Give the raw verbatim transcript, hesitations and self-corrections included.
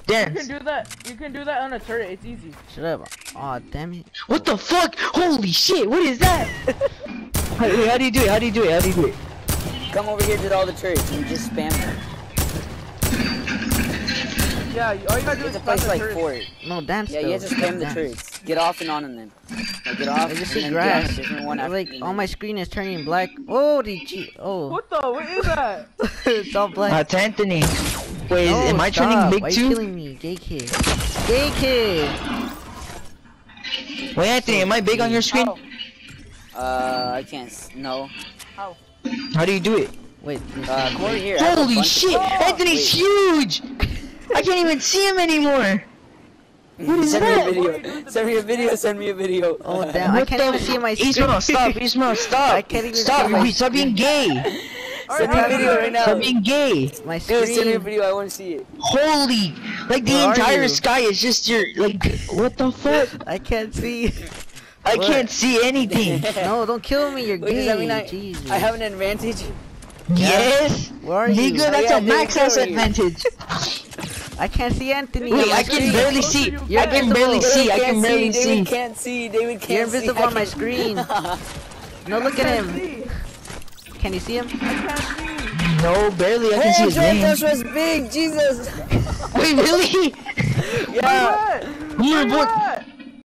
Dance. You can do that. You can do that on a turret. It's easy. Shut up. Aw, damn it. What the fuck? Holy shit! What is that? how, wait, how do you do it? How do you do it? How do you do it? Come over here to all the turrets and just spam them. Yeah, all you gotta do You is have to spam place the like turret. four. No, dance Yeah, though. you have to spam the Dance. turrets. Get off and on them. Like, get off I just and see then grass. get on a different one after Like, and all then- my screen is turning black. Oh, the G. Oh. What the? What is that? It's all black. That's Anthony. Wait, No, is, am I stop. turning big Why too? you killing me? Gay kid. Gay kid. Wait, Anthony, am I big on your screen? How? Uh, I can't. s- No. How? How do you do it? Wait. this Uh, is- come over here. I have a Holy bunch of- shit! Oh, Anthony's huge! I can't even see him anymore! What is Send me a that? video. Send me a video. Send me a video. Oh, damn. I What can't the even see my f- screen. Ismael, stop! Ismael, stop! I can't even stop! see my Stop being gay! Send me a video right now. Stop being gay! My Dude, send me a screen. video. I want to see it. Holy! Like the Where are entire you? sky is just your like. What the fuck? I can't see. I What? can't see anything. No, don't kill me. You're Wait, does that gay. mean I, Jesus. I have an advantage? Yes. Where are you? Nigga, that's yeah, a dude, max where ass are you? advantage. I can't see Anthony. Wait, My I can screen. barely see. You're I can barely invisible. see. I David can can't barely see. see. David can't see. David can't You're see. invisible I on my can't- screen. No, look at him. Can you see him? I can't see. No, barely. I can see Hey, his Jack name. Rush was big. Jesus. Wait, really? Yeah. What? We were both.